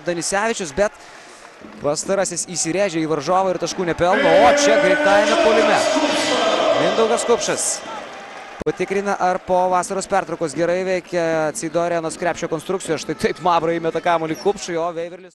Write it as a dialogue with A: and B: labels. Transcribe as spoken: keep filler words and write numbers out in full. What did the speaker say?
A: Danisevičius, bet pastarasis įsirėžė į varžovą ir taškų nepelno, o čia greitajame puolime Mindaugas Kupšas patikrina, ar po vasaros pertraukos gerai veikia Cido Arenos krepšio konstrukcijos. Štai taip Mavra įmeta kamuolį Kupšui, o Veiverlis